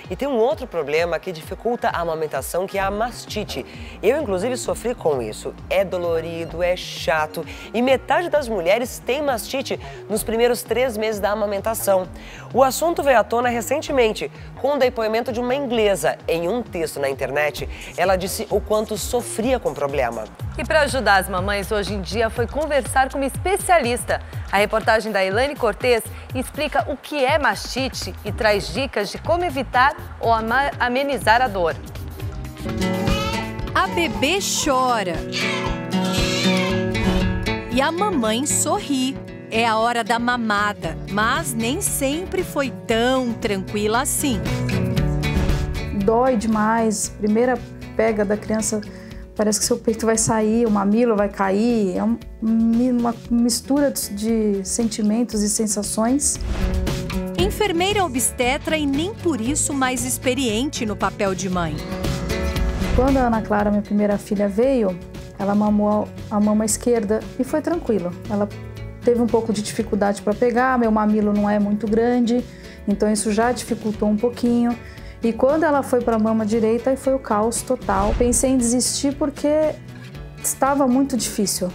E tem um outro problema que dificulta a amamentação, que é a mastite. Eu, inclusive, sofri com isso. É dolorido, é chato e metade das mulheres tem mastite nos primeiros 3 meses da amamentação. O assunto veio à tona recentemente, com o depoimento de uma inglesa. Em um texto na internet, ela disse o quanto sofria com o problema. E para ajudar as mamães, hoje em dia foi conversar com uma especialista. A reportagem da Elaine Cortez explica o que é mastite e traz dicas de como evitar ou amenizar a dor. A bebê chora e a mamãe sorri. É a hora da mamada, mas nem sempre foi tão tranquila assim. Dói demais, primeira pega da criança, parece que seu peito vai sair, o mamilo vai cair, é uma mistura de sentimentos e sensações. Enfermeira obstetra e nem por isso mais experiente no papel de mãe. Quando a Ana Clara, minha primeira filha, veio, ela mamou a mama esquerda e foi tranquilo. Ela teve um pouco de dificuldade para pegar, meu mamilo não é muito grande, então isso já dificultou um pouquinho. E quando ela foi para a mama direita, aí foi o caos total. Pensei em desistir porque estava muito difícil.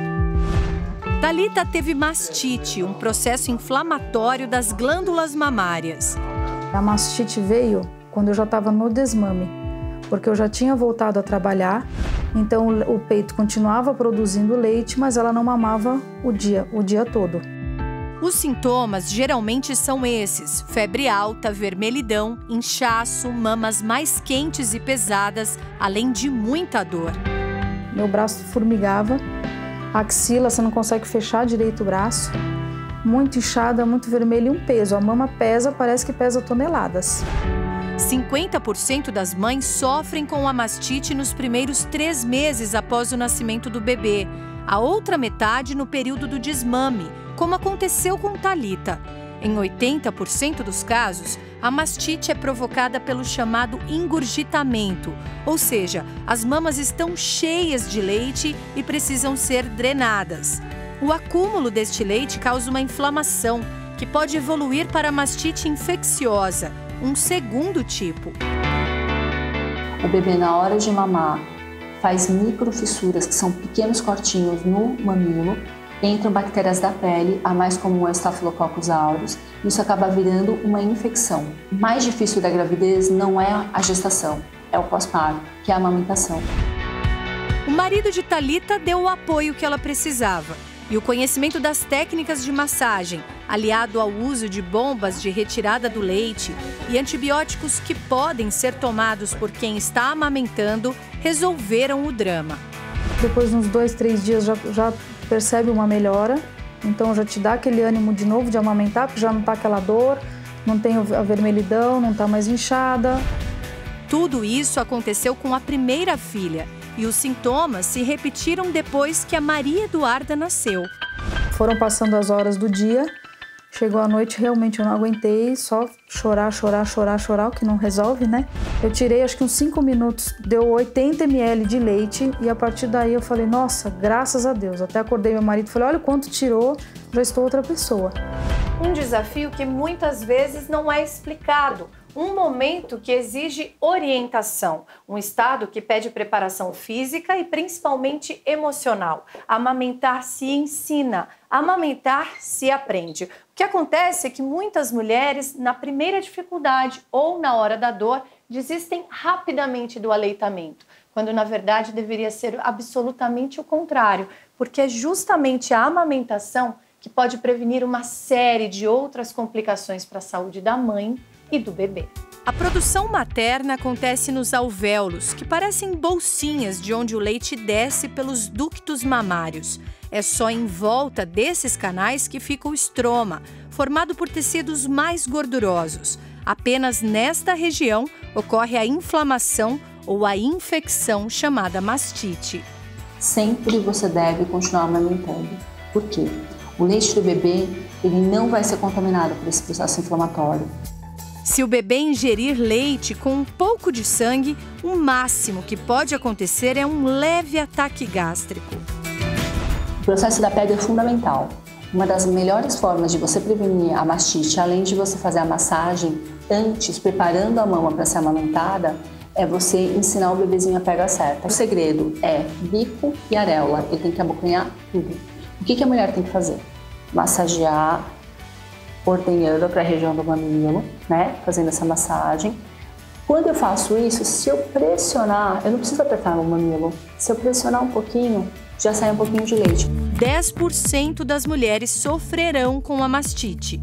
Thalita teve mastite, um processo inflamatório das glândulas mamárias. A mastite veio quando eu já estava no desmame, porque eu já tinha voltado a trabalhar, então o peito continuava produzindo leite, mas ela não mamava o dia todo. Os sintomas geralmente são esses: febre alta, vermelhidão, inchaço, mamas mais quentes e pesadas, além de muita dor. Meu braço formigava, a axila, você não consegue fechar direito o braço, muito inchada, muito vermelho e um peso. A mama pesa, parece que pesa toneladas. 50% das mães sofrem com a mastite nos primeiros 3 meses após o nascimento do bebê. A outra metade no período do desmame, como aconteceu com Thalita. Em 80% dos casos, a mastite é provocada pelo chamado engurgitamento, ou seja, as mamas estão cheias de leite e precisam ser drenadas. O acúmulo deste leite causa uma inflamação, que pode evoluir para a mastite infecciosa, um segundo tipo. O bebê, na hora de mamar, faz microfissuras, que são pequenos cortinhos no mamilo, entram bactérias da pele, a mais comum é o Staphylococcus aureus, e isso acaba virando uma infecção. O mais difícil da gravidez não é a gestação, é o pós-parto, que é a amamentação. O marido de Thalita deu o apoio que ela precisava. E o conhecimento das técnicas de massagem, aliado ao uso de bombas de retirada do leite e antibióticos que podem ser tomados por quem está amamentando, resolveram o drama. Depois de uns 2, 3 dias já percebe uma melhora, então já te dá aquele ânimo de novo de amamentar, porque já não está aquela dor, não tem a vermelhidão, não está mais inchada. Tudo isso aconteceu com a primeira filha. E os sintomas se repetiram depois que a Maria Eduarda nasceu. Foram passando as horas do dia, chegou a noite, realmente eu não aguentei, só chorar, o que não resolve, né? Eu tirei acho que uns 5 minutos, deu 80 ml de leite e a partir daí eu falei, nossa, graças a Deus. Até acordei meu marido e falei, olha o quanto tirou, já estou outra pessoa. Um desafio que muitas vezes não é explicado. Um momento que exige orientação, um estado que pede preparação física e principalmente emocional. Amamentar se ensina, amamentar se aprende. O que acontece é que muitas mulheres, na primeira dificuldade ou na hora da dor, desistem rapidamente do aleitamento, quando na verdade deveria ser absolutamente o contrário, porque é justamente a amamentação que pode prevenir uma série de outras complicações para a saúde da mãe e do bebê. A produção materna acontece nos alvéolos, que parecem bolsinhas de onde o leite desce pelos ductos mamários. É só em volta desses canais que fica o estroma, formado por tecidos mais gordurosos. Apenas nesta região ocorre a inflamação ou a infecção chamada mastite. Sempre você deve continuar amamentando. Por quê? O leite do bebê ele não vai ser contaminado por esse processo inflamatório. Se o bebê ingerir leite com um pouco de sangue, o máximo que pode acontecer é um leve ataque gástrico. O processo da pega é fundamental. Uma das melhores formas de você prevenir a mastite, além de você fazer a massagem, antes, preparando a mama para ser amamentada, é você ensinar o bebezinho a pegar certa. O segredo é bico e areola, ele tem que abocanhar tudo. O que a mulher tem que fazer? Massagear, ordenhando para a região do mamilo, né? Fazendo essa massagem. Quando eu faço isso, se eu pressionar, eu não preciso apertar no mamilo. Se eu pressionar um pouquinho, já sai um pouquinho de leite. 10% das mulheres sofrerão com a mastite.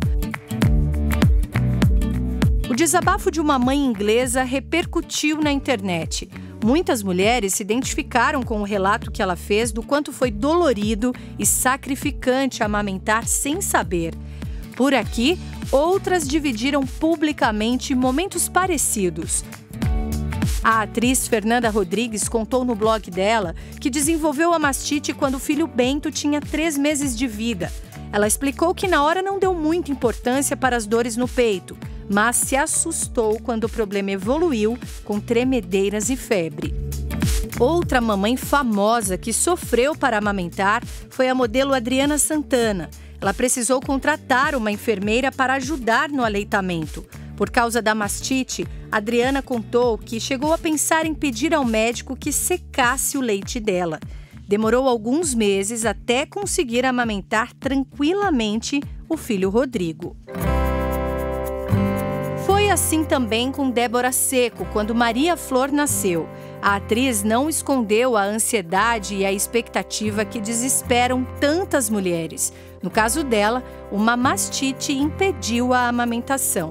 O desabafo de uma mãe inglesa repercutiu na internet. Muitas mulheres se identificaram com o relato que ela fez do quanto foi dolorido e sacrificante amamentar sem saber. Por aqui, outras dividiram publicamente momentos parecidos. A atriz Fernanda Rodrigues contou no blog dela que desenvolveu a mastite quando o filho Bento tinha 3 meses de vida. Ela explicou que na hora não deu muita importância para as dores no peito, mas se assustou quando o problema evoluiu com tremedeiras e febre. Outra mamãe famosa que sofreu para amamentar foi a modelo Adriana Santana. Ela precisou contratar uma enfermeira para ajudar no aleitamento. Por causa da mastite, Adriana contou que chegou a pensar em pedir ao médico que secasse o leite dela. Demorou alguns meses até conseguir amamentar tranquilamente o filho Rodrigo. Foi assim também com Débora Seco, quando Maria Flor nasceu. A atriz não escondeu a ansiedade e a expectativa que desesperam tantas mulheres. No caso dela, uma mastite impediu a amamentação.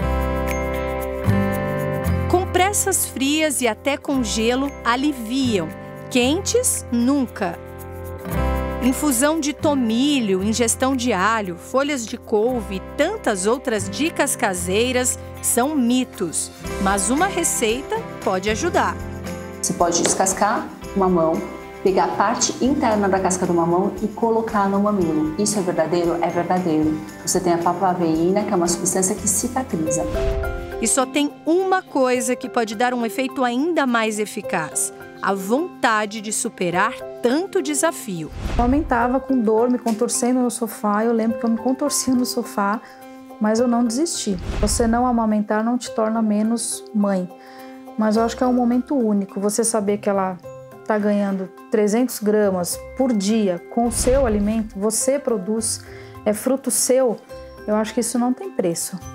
Compressas frias e até com gelo aliviam. Quentes, nunca. Infusão de tomilho, ingestão de alho, folhas de couve e tantas outras dicas caseiras são mitos. Mas uma receita pode ajudar. Você pode descascar o mamão, pegar a parte interna da casca do mamão e colocar no mamilo. Isso é verdadeiro? É verdadeiro. Você tem a papaveína, que é uma substância que cicatriza. E só tem uma coisa que pode dar um efeito ainda mais eficaz: a vontade de superar tanto desafio. Eu aumentava com dor, me contorcendo no sofá. Eu lembro que eu me contorcia no sofá, mas eu não desisti. Você não amamentar não te torna menos mãe. Mas eu acho que é um momento único. Você saber que ela está ganhando 300 gramas por dia com o seu alimento, você produz, é fruto seu. Eu acho que isso não tem preço.